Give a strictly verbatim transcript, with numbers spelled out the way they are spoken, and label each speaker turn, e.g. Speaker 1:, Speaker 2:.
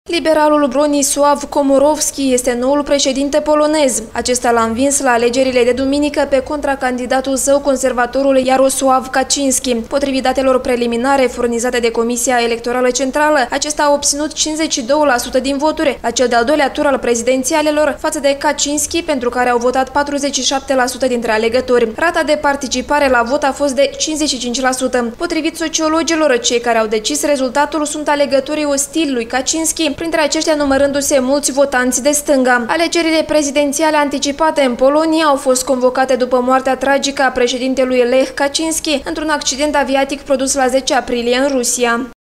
Speaker 1: Liberalul Bronisław Komorowski este noul președinte polonez. Acesta l-a învins la alegerile de duminică pe contracandidatul său, conservatorul Jarosław Kaczyński. Potrivit datelor preliminare furnizate de Comisia Electorală Centrală, acesta a obținut cincizeci și doi la sută din voturi la cel de-al doilea tur al prezidențialelor, față de Kaczyński, pentru care au votat patruzeci și șapte la sută dintre alegători. Rata de participare la vot a fost de cincizeci și cinci la sută. Potrivit sociologilor, cei care au decis rezultatul sunt alegătorii ostili lui Kaczyński, printre aceștia numărându-se mulți votanți de stânga. Alegerile prezidențiale anticipate în Polonia au fost convocate după moartea tragică a președintelui Lech Kaczyński într-un accident aviatic produs la zece aprilie în Rusia.